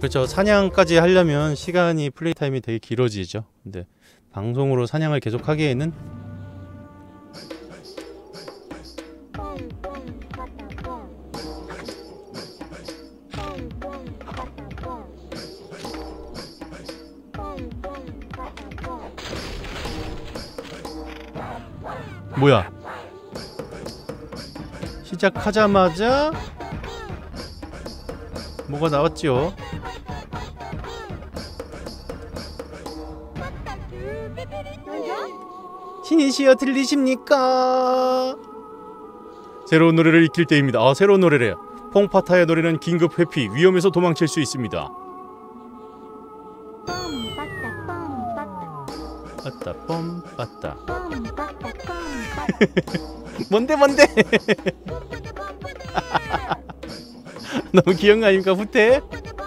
그렇죠. 사냥까지 하려면 시간이 플레이 타임이 되게 길어지죠. 근데 방송으로 사냥을 계속 하기에는 뭐야? 시작하자마자 뭐가 나왔지요? 신이시여 들리십니까? 새로운 노래를 익힐 때입니다. 아, 새로운 노래래요. 퐁파타의 노래는 긴급 회피, 위험에서 도망칠 수 있습니다. 빠따 pom빠따 뭔데 뭔데? 너무 귀여운 거 아닙니까? 후퇴?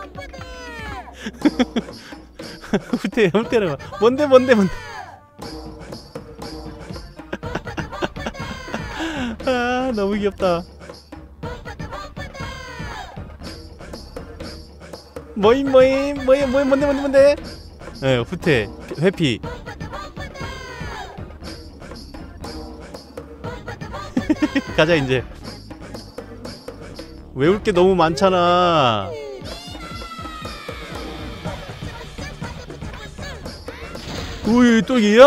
후퇴 후퇴라. 뭔데 뭔데 뭔데? 아, 너무 귀엽다. 뭐임 뭐임 뭐임 뭐임 뭔데 뭔데 뭔데? 예, 후퇴 회피. 가자 이제. 외울 게 너무 많잖아. 우이 또 얘야?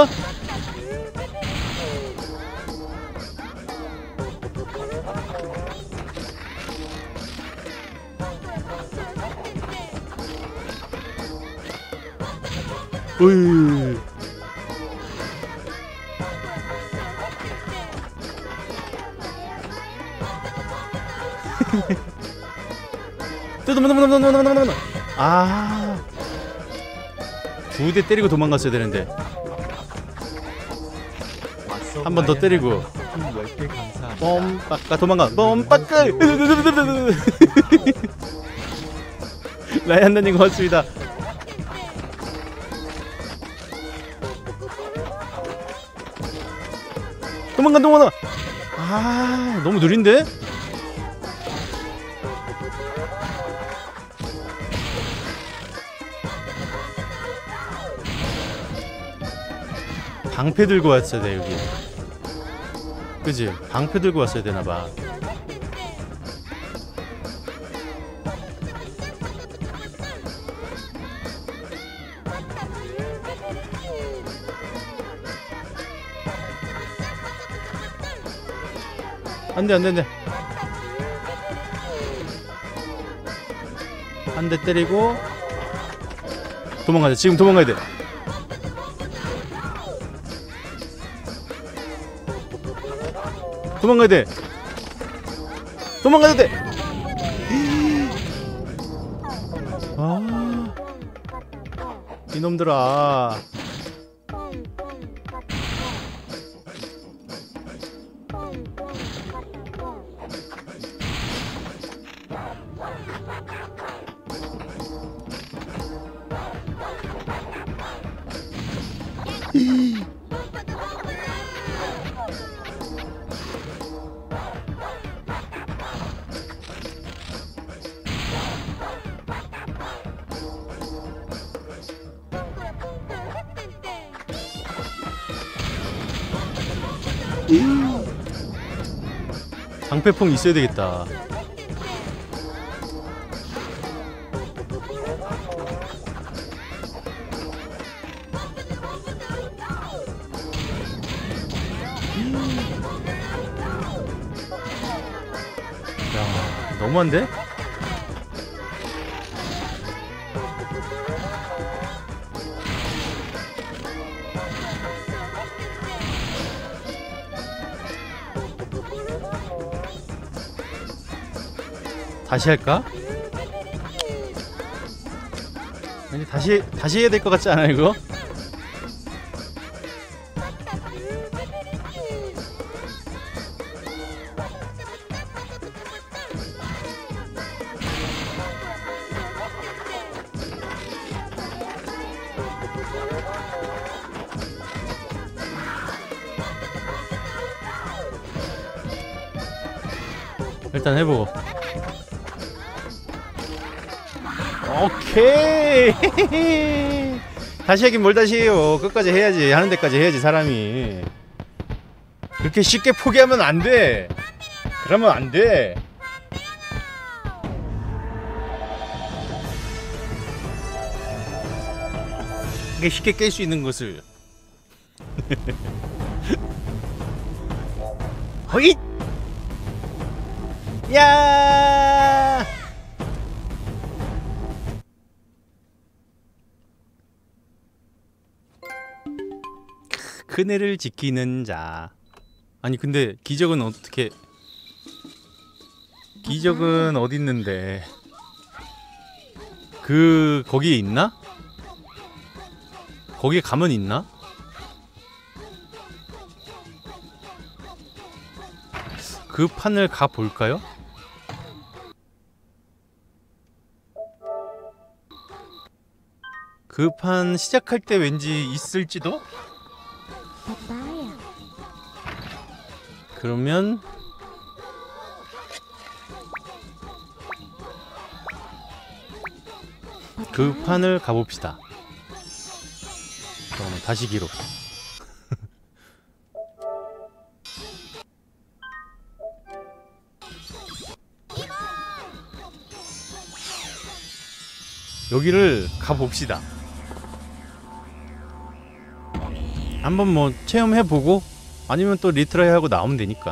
으이. 아, 두 대 때리고 도망갔어야 되는데. 한 번 더 때리고. 뽐 빠까 도망가. 뽐 빠까. 라이언님 고맙습니다. 도망가 도망가. 아, 너무 느린데? 방패 들고 왔어야 돼 여기. 그지? 방패 들고 왔어야 되나봐. 안돼 안돼 안돼. 한 대 때리고 도망가자. 지금 도망가야 돼. 도망가야 돼. 도망가야 돼. 아, 이놈들아. 방패풍 있어야 되겠다. 야, 너무한데? 다시 할까? 아니 다시 해야 될 것 같지 않아 이거? 일단 해보고. 오케이. 다시 하긴 뭘 다시 해요. 끝까지 해야지. 하는 데까지 해야지 사람이. 그렇게 쉽게 포기하면 안 돼. 그러면 안 돼. 이게 쉽게 깰 수 있는 것을. 허잇! 야! 그네를 지키는 자. 아니 근데 기적은 어떻게? 기적은 어디 있는데? 거기에 있나? 거기에 가면 있나? 그 판을 가 볼까요? 그 판 시작할 때 왠지 있을지도? 그러면 그 판을 가봅시다. 잠깐만 다시 기록. 여기를 가봅시다. 한번 뭐 체험해보고 아니면 또 리트라이 하고 나오면 되니까.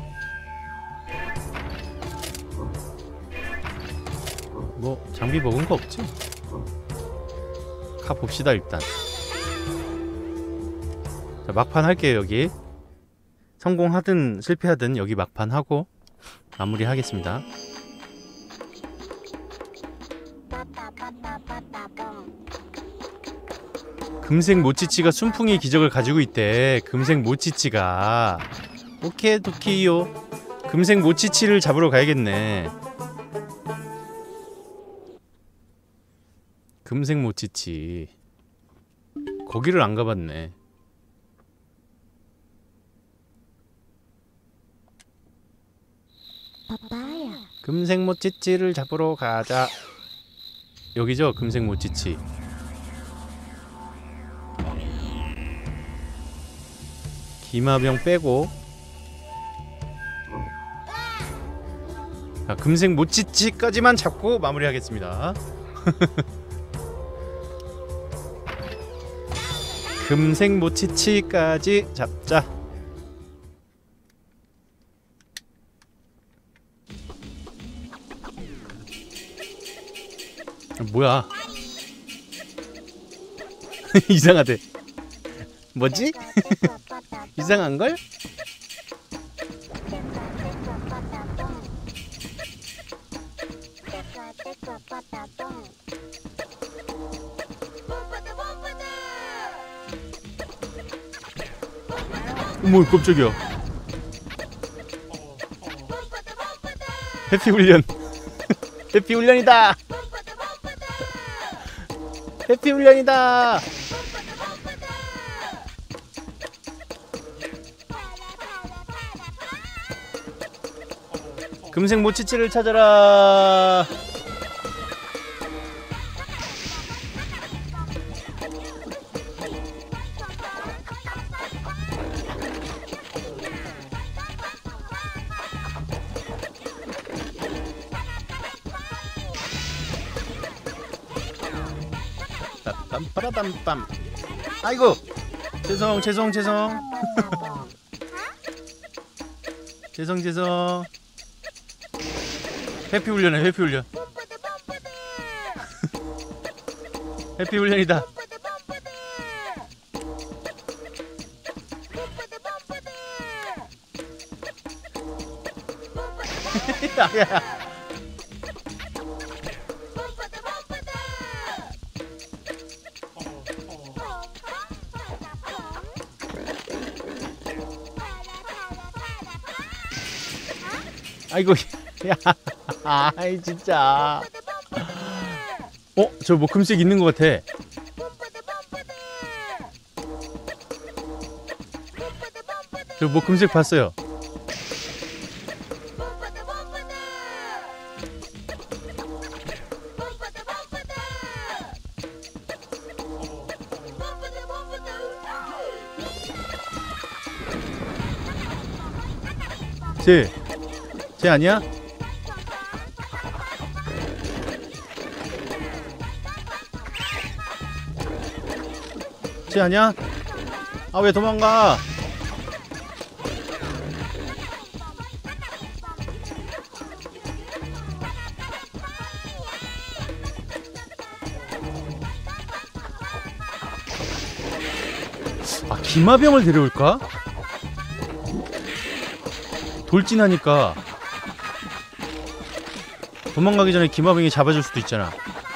뭐 장비 먹은 거 없지? 가봅시다 일단. 자, 막판 할게요. 여기 성공하든 실패하든 여기 막판 하고 마무리 하겠습니다. 금색 모찌치가 순풍이 기적을 가지고 있대. 금색 모찌치가. 오케이 도키요. 금색 모찌치를 잡으러 가야겠네. 금색 모찌치. 거기를 안 가봤네. 금색 모찌치를 잡으러 가자. 여기죠? 금색 모찌치. 기마병 빼고. 자, 금색 모찌치까지만 잡고 마무리하겠습니다. 금색 모찌치까지 잡자. 뭐야? 이상하대. 뭐지? 이상한걸? 어머 깜짝이야. 해피 훈련. 해피 훈련이다. 해피 훈련이다. 금색 모찌치를 찾아라. 빰빠라빰빰. 아이고 죄송 죄송 해피 훈련해. 해피 훈련. 해피 훈련이다. 야. 아이고 야. 아이 진짜. 저 뭐 금색 있는 것 같아. 저 뭐 금색 봤어요. 쟤 아니야? 쟤 아니야? 아, 왜 도망가? 아, 기마병을 데려올까? 돌진하니까 도망가기 전에 기마병이 잡아줄 수도 있잖아.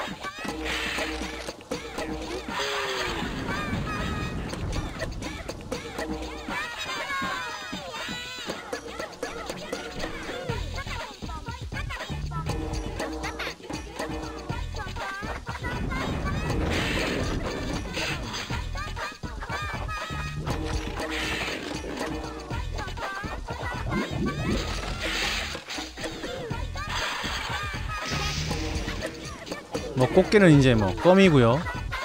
뭐 꽃게는 이제 뭐 껌이고요.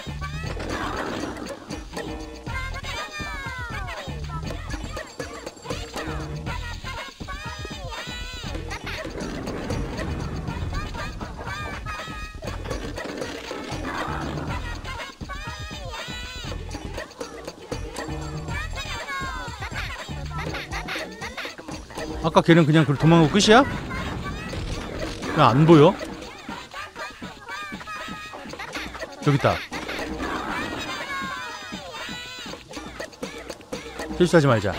아까 걔는 그냥 도망가고 끝이야? 왜 안 보여? 저기 있다. 실수하지 말자.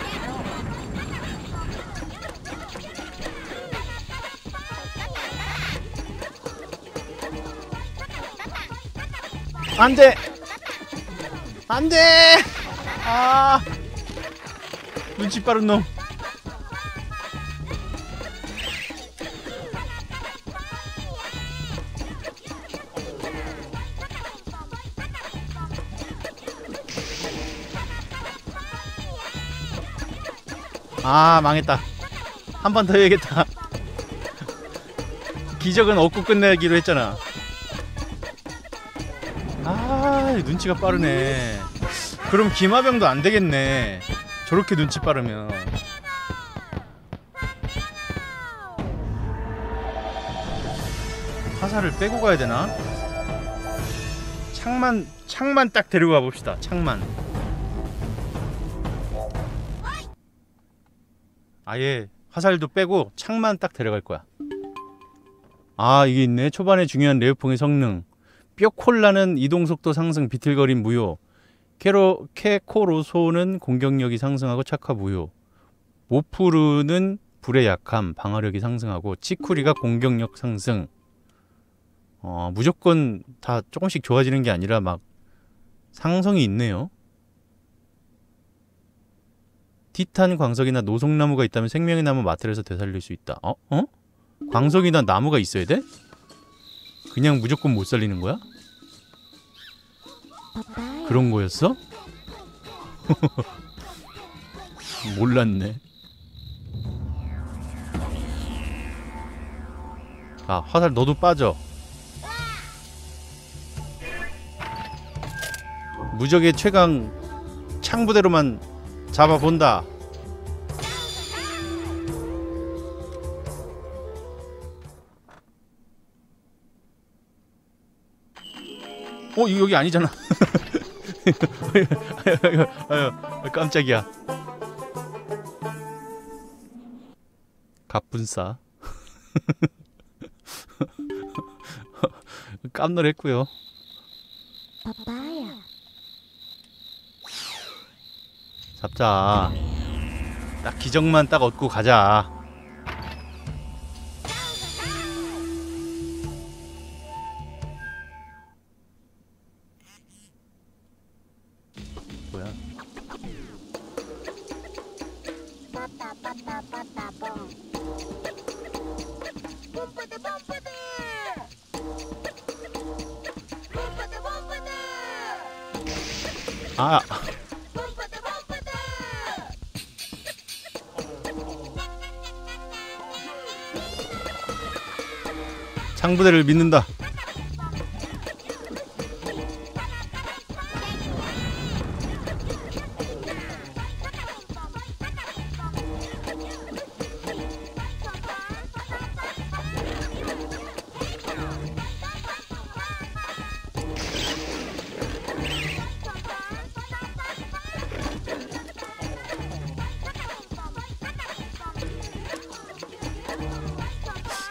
안돼! 안돼! 아, 눈치 빠른 놈. 아, 망했다. 한 번 더 해야겠다. 기적은 얻고 끝내기로 했잖아. 아, 눈치가 빠르네. 그럼 기마병도 안 되겠네. 저렇게 눈치 빠르면. 화살을 빼고 가야 되나? 창만 딱 데리고 가봅시다. 창만. 아예 화살도 빼고 창만 딱 데려갈 거야. 아, 이게 있네. 초반에 중요한 레오퐁의 성능. 뼈콜라는 이동속도 상승, 비틀거림 무효. 케코로소는 공격력이 상승하고 착화 무효. 모프르는 불에 약함, 방어력이 상승하고, 치쿠리가 공격력 상승. 무조건 다 조금씩 좋아지는 게 아니라 막 상성이 있네요. 티탄 광석이나 노송나무가 있다면 생명의 나무 마트에서 되살릴 수 있다. 광석이나 나무가 있어야 돼? 그냥 무조건 못 살리는 거야? 그런 거였어? 몰랐네. 아, 화살 너도 빠져. 무적의 최강 창부대로만 잡아본다. 이거 여기 아니잖아. 아유, 깜짝이야. 갑분싸. 깜놀했고요. 잡자. 딱 기적만 딱 얻고 가자. 뭐야? 아. 창부대를 믿는다.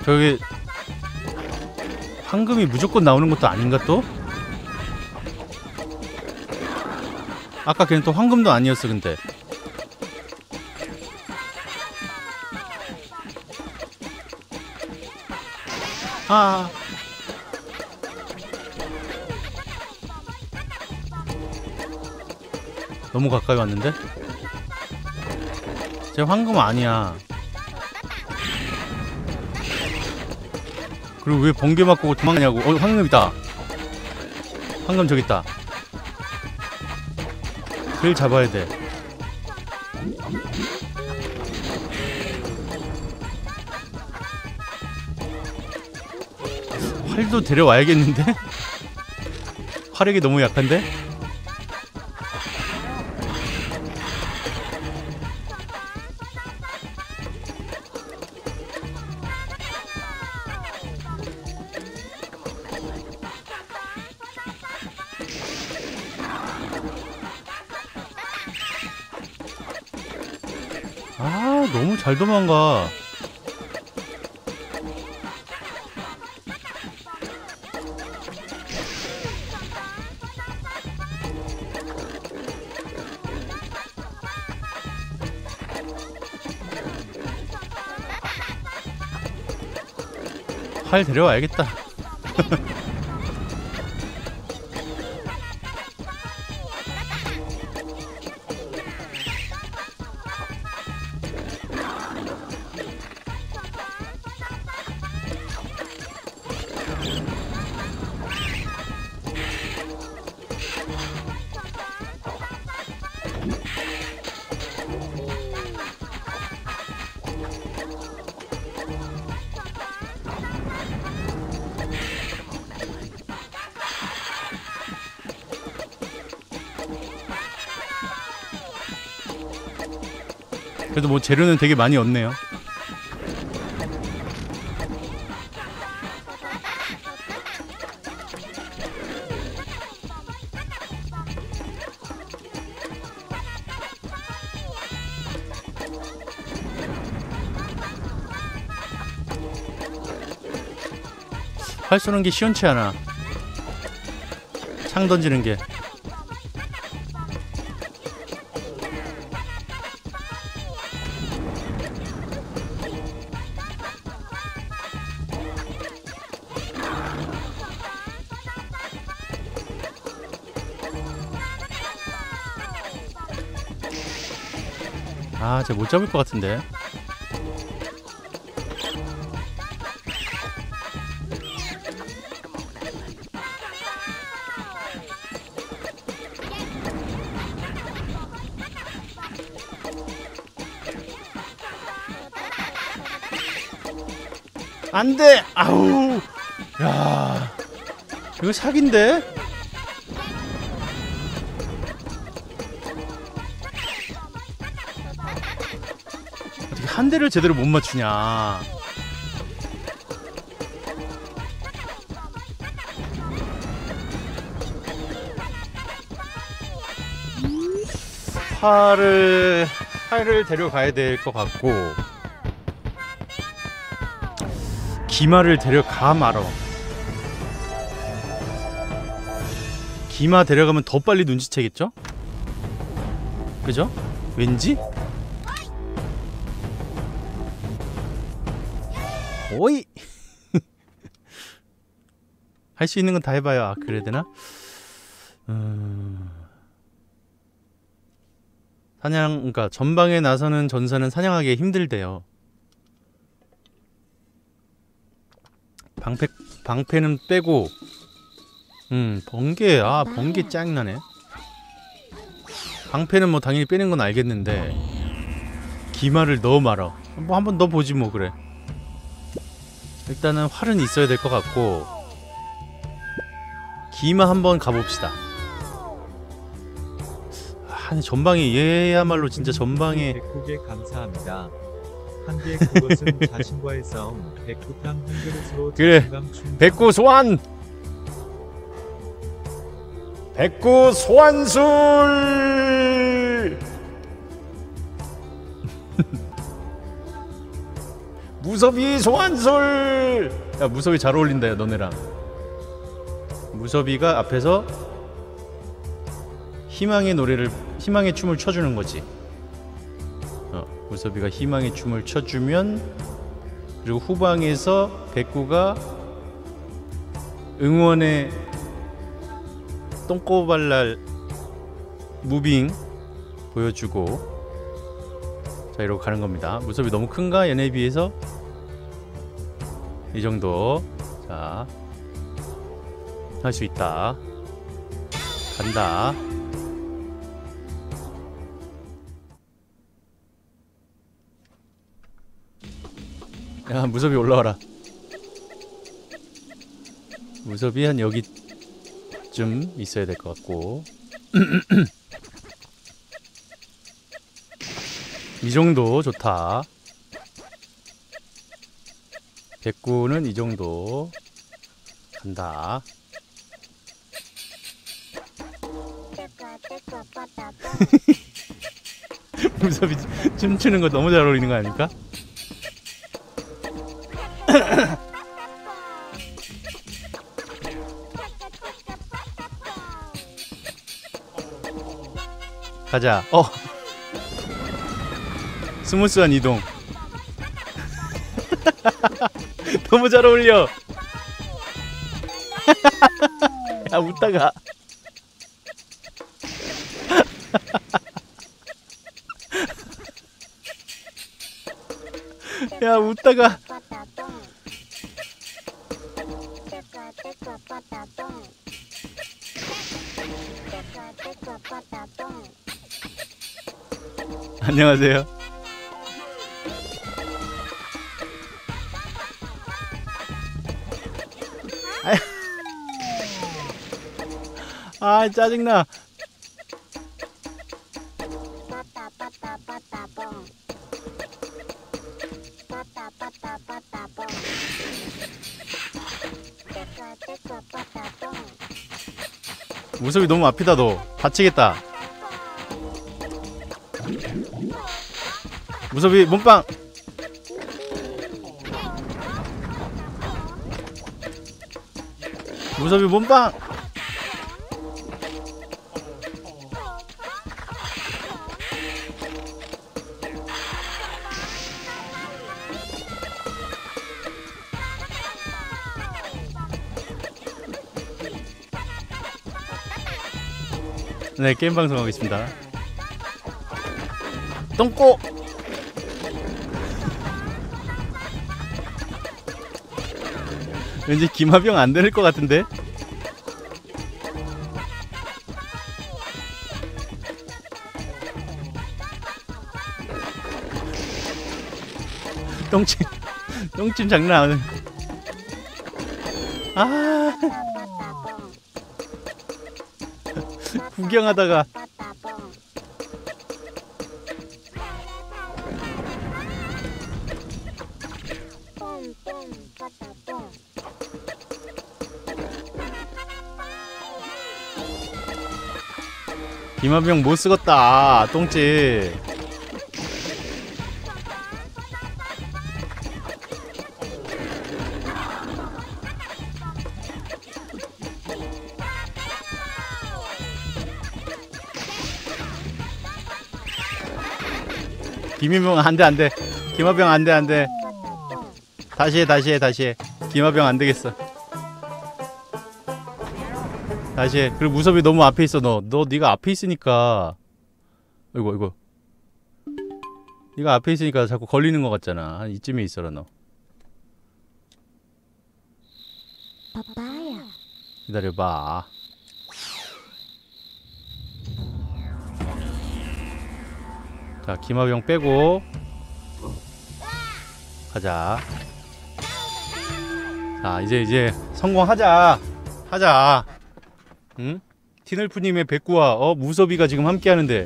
저기 황금이 무조건 나오는 것도 아닌가 또? 아까 걔는 또 황금도 아니었어 근데. 아. 너무 가까이 왔는데? 쟤 황금 아니야. 그리고 왜 번개 맞고 도망가냐고. 황금 있다. 황금 저기 있다. 걔를 잡아야 돼. 활도 데려와야겠는데? 화력이 너무 약한데? 아, 너무 잘 도망가. 활 데려와야겠다. 그래도 뭐 재료는 되게 많이 얻네요. 활 쏘는 게 시원치 않아. 창 던지는 게. 아, 쟤 못 잡을 것 같은데. 안 돼! 아우! 야, 이거 사기인데? 어떻게 한 대를 제대로 못 맞추냐. 활을 데려가야 될 것 같고, 기마를 데려가 말어. 기마 데려가면 더 빨리 눈치채겠죠? 그죠? 왠지? 오이! 할 수 있는 건 다 해봐요. 아, 그래야 되나? 사냥, 그러니까 전방에 나서는 전사는 사냥하기 힘들대요. 방패는 빼고. 번개. 아, 번개 짱나네. 방패는 뭐 당연히 빼는 건 알겠는데 기마를 넣어 말어. 뭐 한번 넣어보지 뭐. 그래, 일단은 활은 있어야 될 것 같고, 기마 한번 가봅시다. 아, 전방에 얘야말로 진짜 전방에. 백국에 감사합니다. 한계의 그것은 자신과의 싸움. 백국탕 한 그릇으로 그래, 자신감 충전. 백구 소환! 백구 소환술! 무섭이 소환술. 야 무섭이 잘 어울린다 야 너네랑. 무섭이가 앞에서 희망의 노래를 희망의 춤을 춰주는 거지. 무섭이가 희망의 춤을 춰주면 그리고 후방에서 백구가 응원의 똥꼬발랄 무빙 보여주고 자 이러고 가는 겁니다. 무섭이 너무 큰가? 얘네에 비해서 이 정도 자 할 수 있다. 간다. 야 무섭이 올라와라. 무섭이 한 여기쯤 있어야 될 것 같고 이 정도 좋다. 백구는 이 정도 간다. 무섭이 춤추는 거 너무 잘 어울리는 거 아닙니까? 가자. 스무스한 이동. 너무 잘 어울려. 아 웃다가 야 웃다가 안녕하세요. 아 짜증나. 무섭이 너무 앞이다. 너 다치겠다. 무섭이 몸빵. 무섭이 몸빵. 네 게임 방송하고 있습니다. 똥꼬. 왠지 김하병 안 될 것 같은데. 똥침 장난 안 해. 아 구경하다가 김하병 못 쓰겄다. 똥집. 김하병 안돼 안돼. 김하병 안돼 안돼. 다시해 다시해. 김하병 안되겠어. 다시해. 그리고 무섭이 너무 앞에 있어. 너 네가 앞에 있으니까. 이거 네가 앞에 있으니까 자꾸 걸리는 것 같잖아. 한 이쯤에 있어라 너. 빠빠야. 기다려봐. 자 김하병 빼고 가자. 자 이제 성공하자. 하자. 응? 티널프님의 백구와 무섭이가 지금 함께 하는데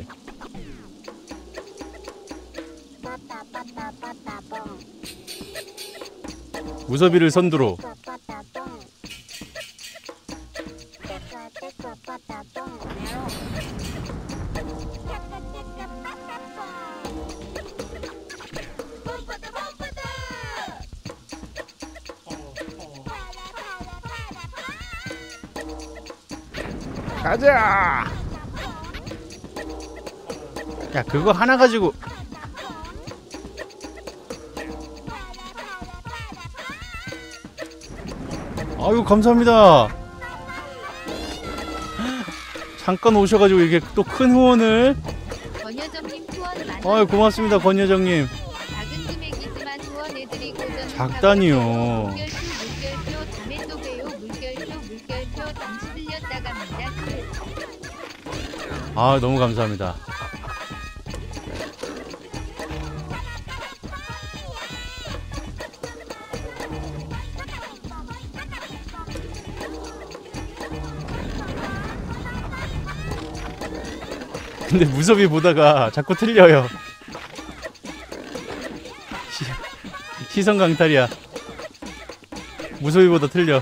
무섭이를 선두로. 가자. 야 그거 하나 가지고 아유 감사합니다. 잠깐 오셔가지고 이게 또 큰 후원을. 권여정님 후원 많이. 아유 고맙습니다 권여정님. 작은 금액이지만 후원해드리고 저는 작다니요. 물결표 다음에 또 봬요. 물결표 잠시 들렸다 갑니다. 아 너무 감사합니다. 근데 무섭이 보다가 자꾸 틀려요. 시선 강탈이야. 무섭이보다 틀려.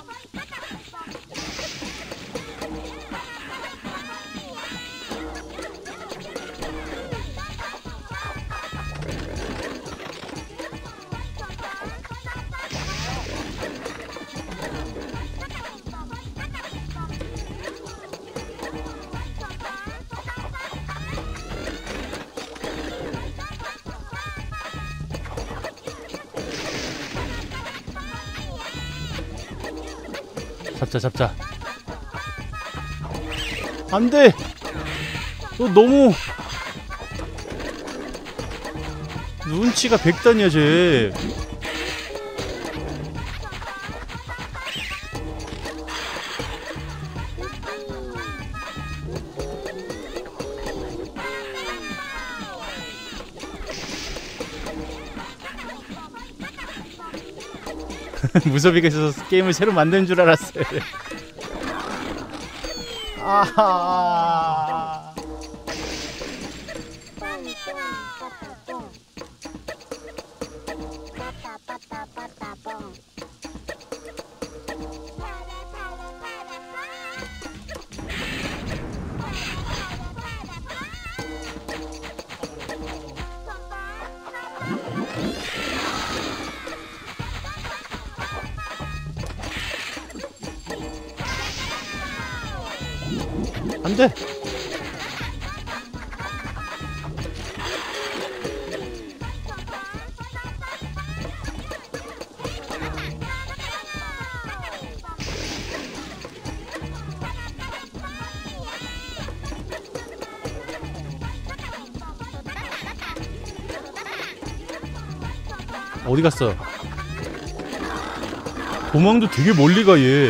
잡자. 안 돼! 너 너무. 눈치가 백단이야, 쟤. 무섭이가 있어서 게임을 새로 만드는 줄 알았어요. 아하. 안 돼. 어디 갔어? 도망도 되게 멀리 가 얘.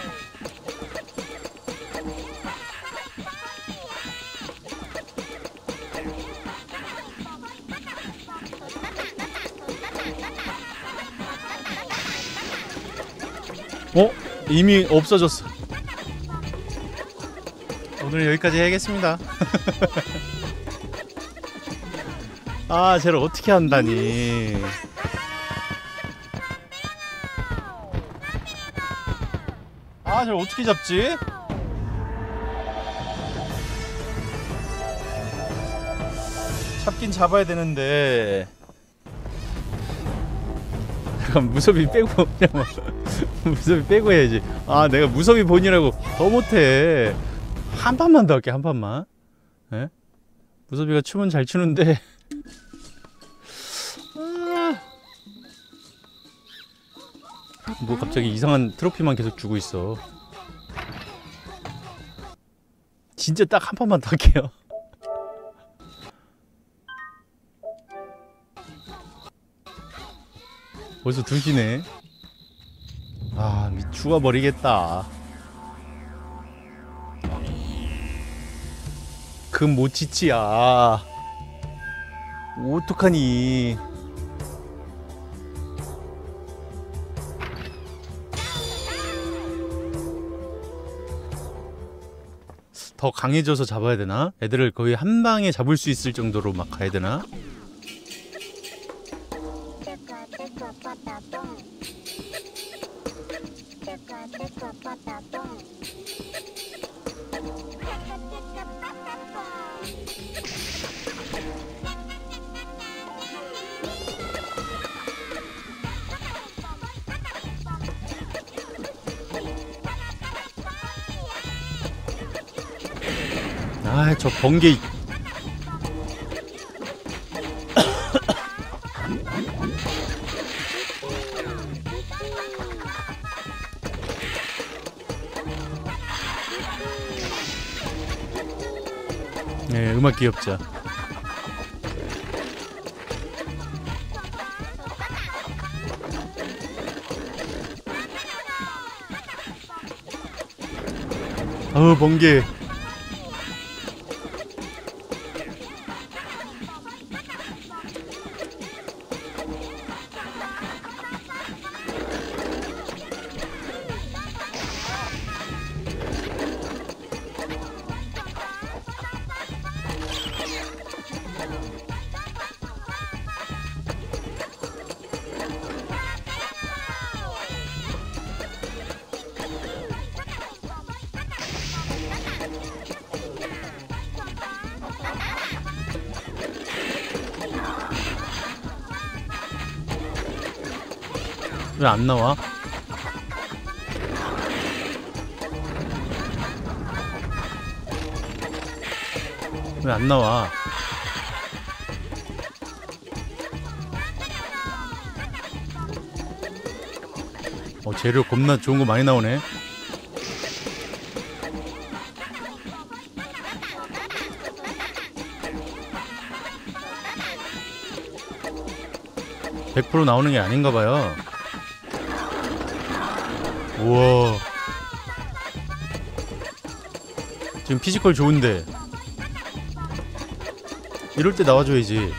어? 이미 없어졌어. 오늘 여기까지 해야겠습니다. 아, 쟤를 어떻게 한다니. 아, 쟤를 어떻게 잡지? 잡긴 잡아야 되는데. 잠깐 무섭이 빼고 그냥 무섭이 빼고 해야지. 아 내가 무섭이 본이라고 더 못해. 한 판만 더 할게. 한 판만. 예? 무섭이가 춤은 잘 추는데 뭐 갑자기 이상한 트로피만 계속 주고 있어. 진짜 딱 한 판만 더 할게요. 벌써 2시네. 아, 죽어버리겠다. 금 모치치야. 어떡하니. 더 강해져서 잡아야 되나? 애들을 거의 한 방에 잡을 수 있을 정도로 막 가야 되나? 아, 저 번개. 네, 음악 귀엽죠. 번개. 왜 안 나와? 왜 안 나와? 재료 겁나 좋은 거 많이 나오네. (100% 나오는 게 아닌가 봐요). 우와, 지금 피지컬 좋은데 이럴 때 나와줘야지.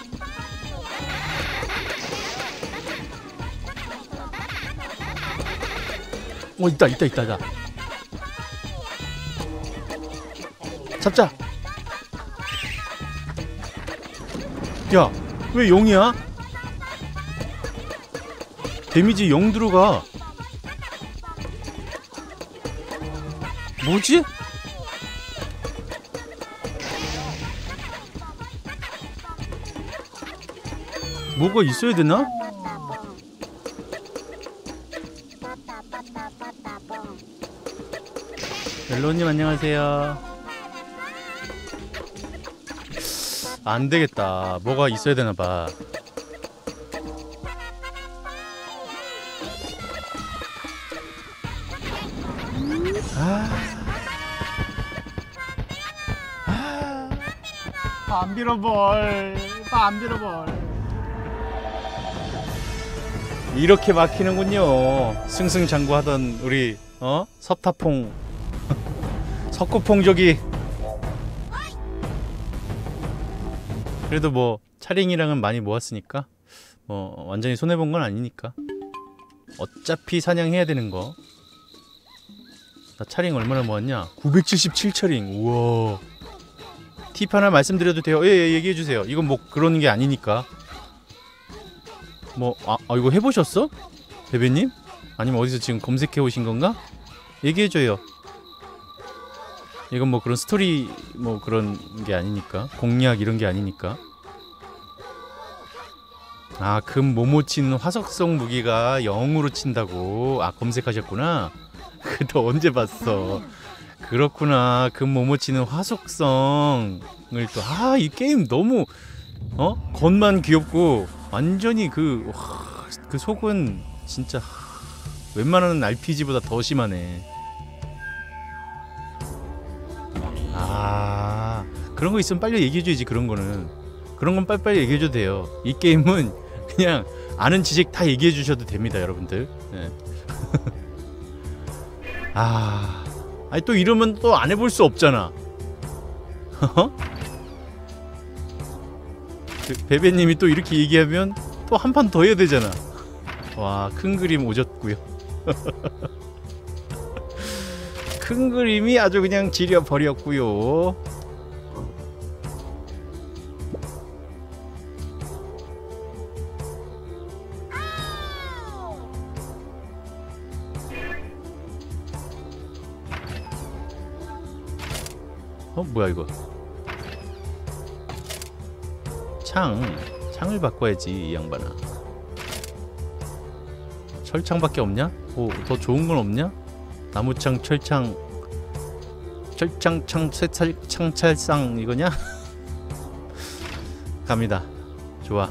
있다. 잡자. 야, 왜 0이야? 데미지 0 들어가. 뭐지? 뭐가 있어야 되나? 멜로님 안녕하세요. 안 되겠다. 뭐가 있어야 되나 봐. 안 빌어볼. 이렇게 막히는군요. 승승장구하던 우리 섭타퐁 석구퐁족이. 그래도 뭐 차링이랑은 많이 모았으니까 완전히 손해본 건 아니니까. 어차피 사냥해야 되는 거. 나 차링 얼마나 모았냐? 977차링. 우와. 팁 하나 말씀드려도 돼요? 예, 얘기해주세요. 이건 뭐 그런 게 아니니까. 이거 해보셨어? 베베님? 아니면 어디서 지금 검색해 오신 건가? 얘기해줘요. 이건 뭐 그런 스토리 뭐 그런 게 아니니까. 공략 이런 게 아니니까. 금 모모 치는 화석성 무기가 0으로 친다고. 검색하셨구나. 너 언제 봤어? 그렇구나. 금 모모 치는 화속성을 또. 이 게임 너무 겉만 귀엽고 완전히 그 속은 진짜 웬만한 RPG보다 더 심하네. 그런 거 있으면 빨리 얘기해줘야지. 그런 건 빨리빨리 얘기해줘도 돼요. 이 게임은 그냥 아는 지식 다 얘기해주셔도 됩니다, 여러분들. 네. 또 이러면 또 안 해볼 수 없잖아. 베베님이 또 이렇게 얘기하면 또 한 판 더 해야 되잖아. 와, 큰 그림 오졌고요. 큰 그림이 아주 그냥 지려버렸고요. 뭐야 이거? 창을 바꿔야지 이 양반아. 철창밖에 없냐? 더 좋은 건 없냐? 나무창, 철창 철창창찰상 이거냐? 갑니다. 좋아.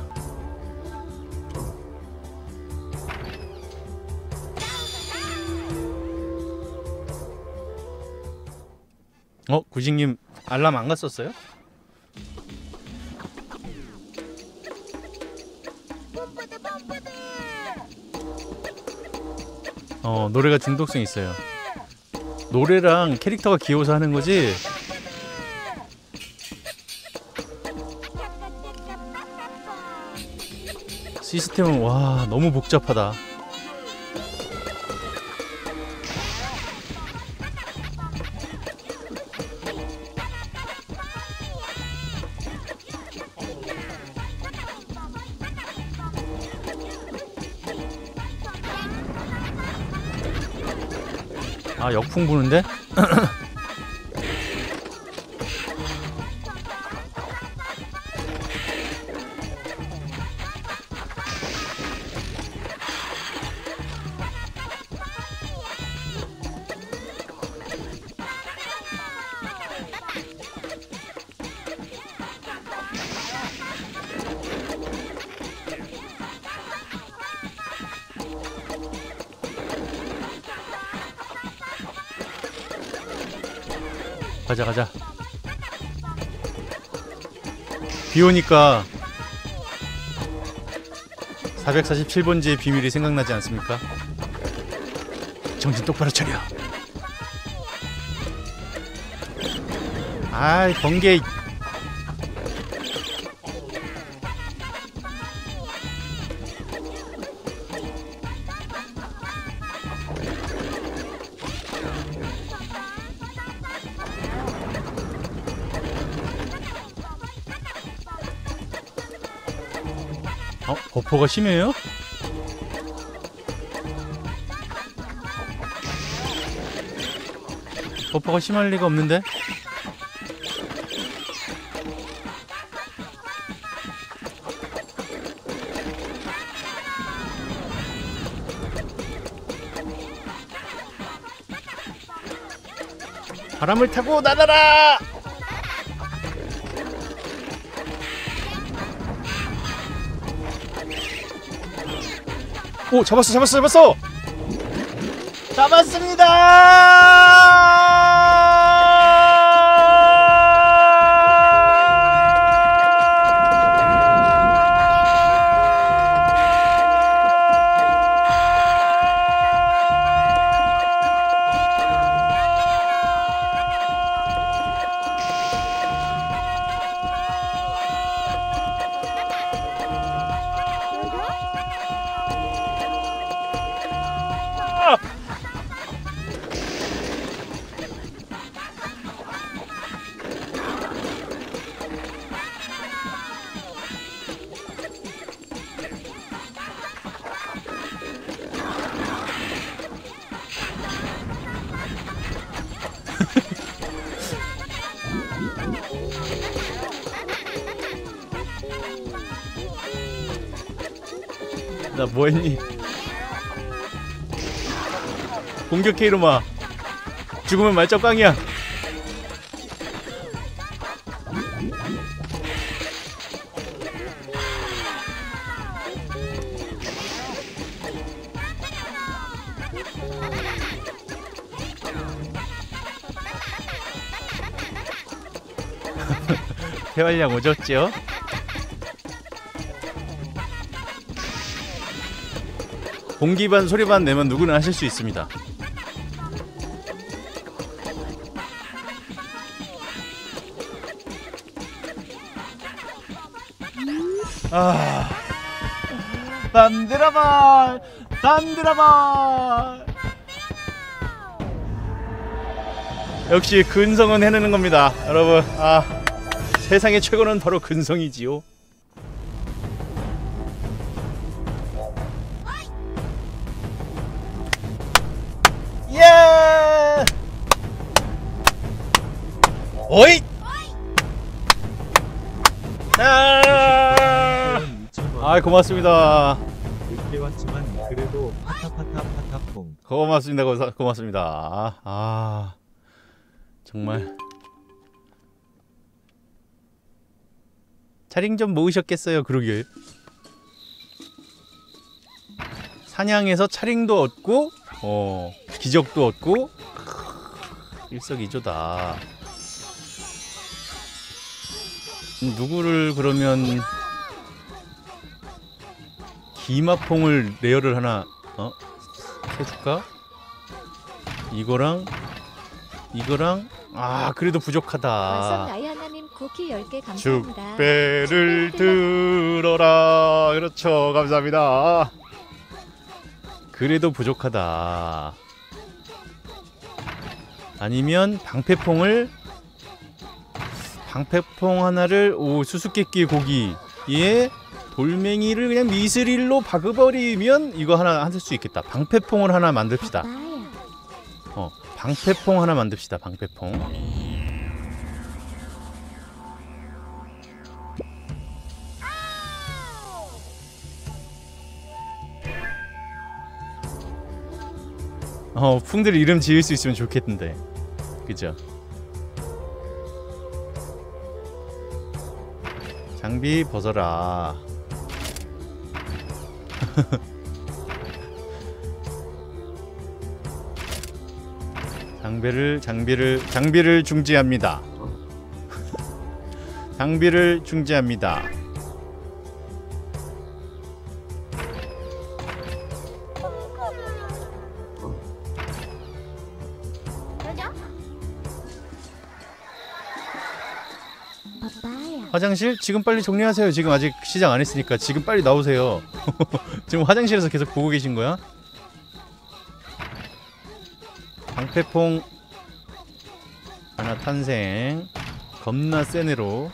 구식님 알람 안 갔었어요? 노래가 중독성 있어요. 노래랑 캐릭터가 귀여워서 하는 거지. 시스템은 와 너무 복잡하다. 아 역풍 부는데? 가자. 비 오니까 447번지의 비밀이 생각나지 않습니까? 정신 똑바로 차려. 아이 번개. 버퍼가 심해요? 버퍼가 심할 리가 없는데? 바람을 타고 날아라! 오 잡았습니다. 나 뭐했니? 공격해 이놈아. 죽으면 말짱꽝이야. 태활량 오졌죠? 공기반 소리반 내면 누구나 하실 수 있습니다. 단드라발 역시 근성은 해내는 겁니다 여러분. 세상의 최고는 바로 근성이지요. 예! 오이! 고맙습니다. 늦게 왔지만 그래도 파타파타파타퐁. 고맙습니다. 정말 차링 좀 모으셨겠어요. 그러게. 사냥해서 차링도 얻고 기적도 얻고 일석이조다. 누구를 그러면 기마퐁을 레어를 하나 해줄까? 이거랑 그래도 와선 부족하다. 나이 하나님 쿠키 10개 감사합니다. 축배를 들어라. 그렇죠. 감사합니다. 그래도 부족하다. 아니면 방패퐁 하나를 수수께끼 고기에 돌멩이를 그냥 미스릴로 박아버리면 이거 하나 할 수 있겠다. 방패퐁을 하나 만듭시다. 방패퐁 하나 만듭시다. 방패퐁. 풍들 이름 지을 수 있으면 좋겠는데. 그죠? 장비 벗어라. 장비를 중지합니다. 장비를 중지합니다. 화장실? 지금 빨리 정리하세요. 지금 아직 시작 안 했으니까 지금 빨리 나오세요. 지금 화장실에서 계속 보고 계신 거야? 방패퐁 하나 탄생. 겁나 센 애로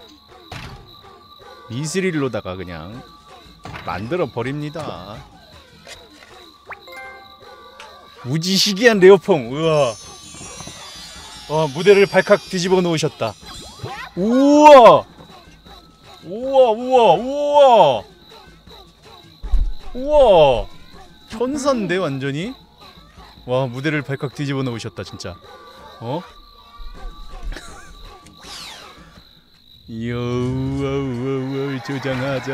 미스릴로다가 그냥 만들어 버립니다. 무지시기한 레어퐁. 우와. 무대를 발칵 뒤집어 놓으셨다. 우와. 우와. 천사인데 완전히. 와, 무대를 발칵 뒤집어 놓으셨다 진짜. 이야, 우와, 조장하자.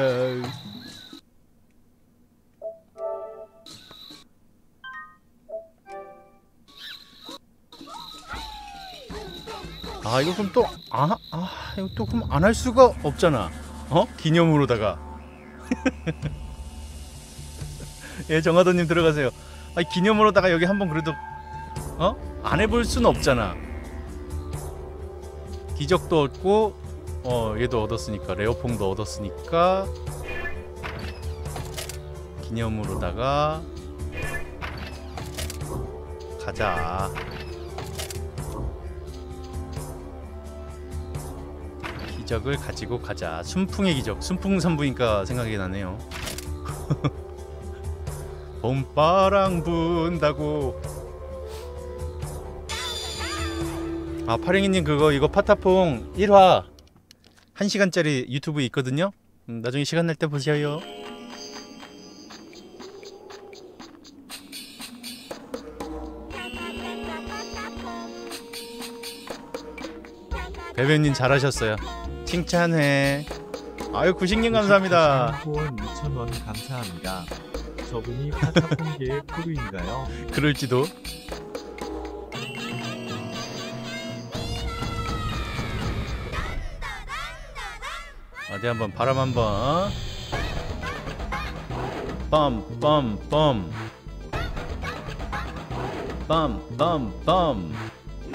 이거 그럼 또 이거 또 그럼 안 할 수가 없잖아. 기념으로다가. 예, 정하도님 들어가세요. 기념으로다가 여기 한번 그래도 안 해볼 수는 없잖아. 기적도 얻고 얘도 얻었으니까, 레어퐁도 얻었으니까 기념으로다가 가자. 기적을 가지고 가자. 순풍의 기적. 순풍산부인과 생각이 나네요. 봄바람 분다고. 파랭이님 이거 파타퐁 1화 1시간짜리 유튜브에 있거든요. 나중에 시간 날 때 보셔요. 배배님 잘하셨어요. 칭찬해. 아유, 구식님 감사합니다. 후원 2,000원 감사합니다. 저분이 파타폰계의 크루인가요? 그럴지도. 어디 한번 바람 한번. 빰빰빰 빰빰빰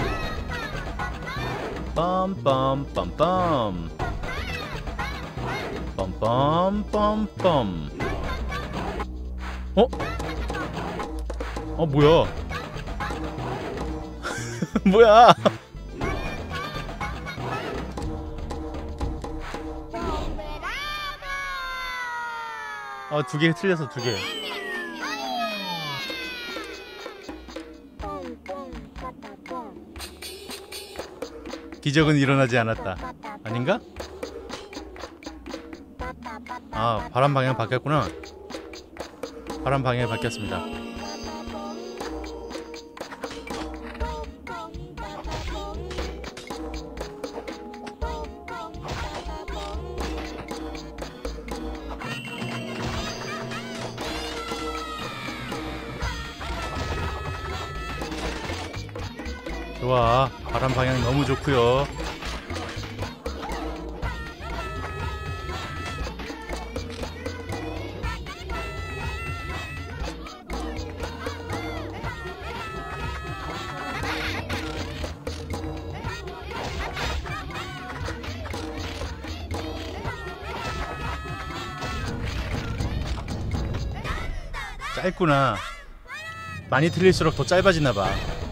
빰빰빰빰 빰빰빰빰. 뭐야? 뭐야? 두 개 틀려서 2개. 기적은 일어나지 않았다. 아닌가? 바람 방향 바뀌었구나. 바람 방향이 바뀌었습니다. 좋아. 바람 방향 너무 좋고요. 짧구나. 많이 틀릴수록 더 짧아지나봐.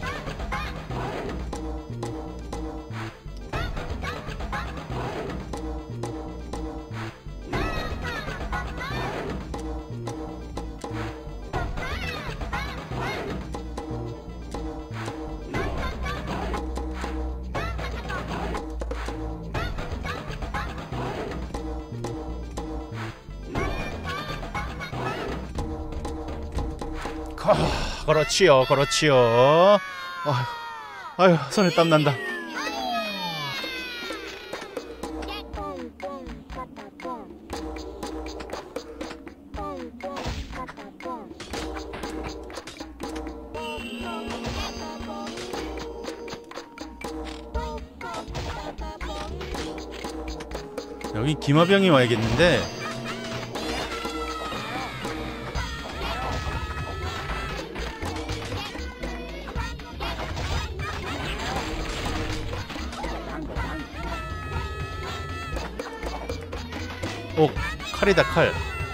그렇지요, 그렇지요. 아휴, 손에 땀 난다. 여기 기마병이 와야겠는데. 오, 칼이다, 칼.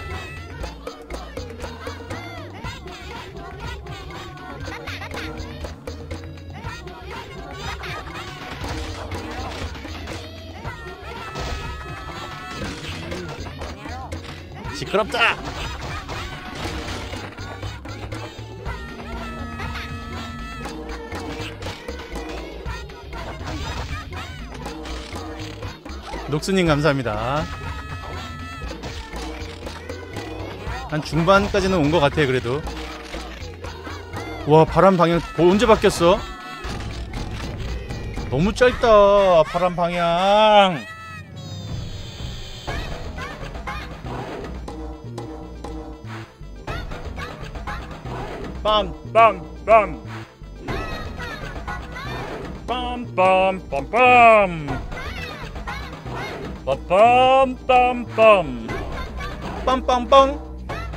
시끄럽다. 녹수님 감사합니다. 한 중반까지는 온 것 같아. 그래도 와, 바람 방향 언제 바뀌었어? 너무 짧다. 바람 방향. 빰빰빰 빰빰빰빰 빰빰빰빰 빰빰빰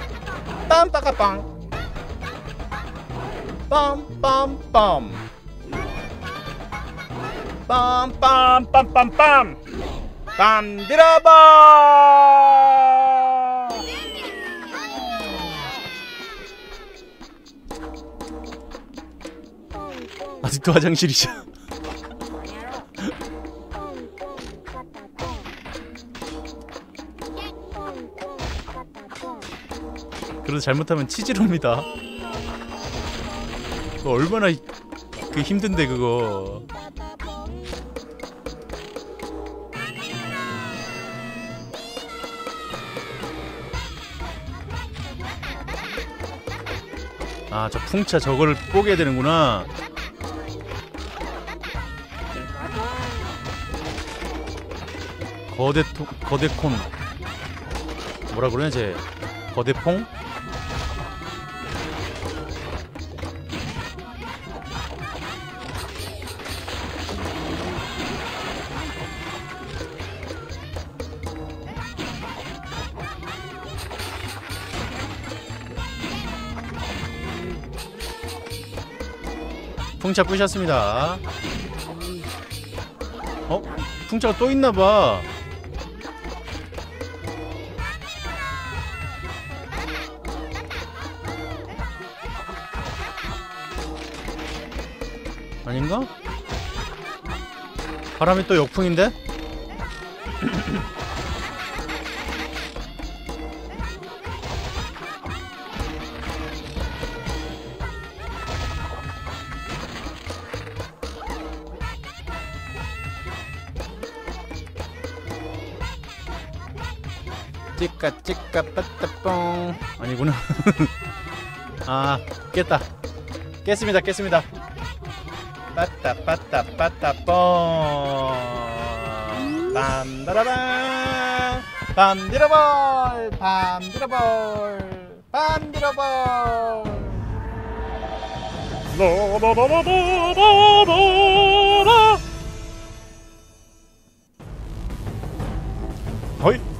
빰빠까빵 빰빰빰 빰빰빰빰빰 빰디라바. 아직도 화장실이죠. 그래도 잘못하면 치즈로입니다. 그거 얼마나 그 힘든데 그거. 아, 저 풍차 저거를 뽀개야 되는구나. 거대콘 뭐라 그러냐 쟤. 거대퐁? 풍차 부셨습니다. 풍차가 또 있나봐. 아닌가? 바람이 또 역풍인데? 찌까 빠따뽕. 아니구나. 아, 깼습니다. 빠따뽕. 빰다라밤. 빰디러볼. 허이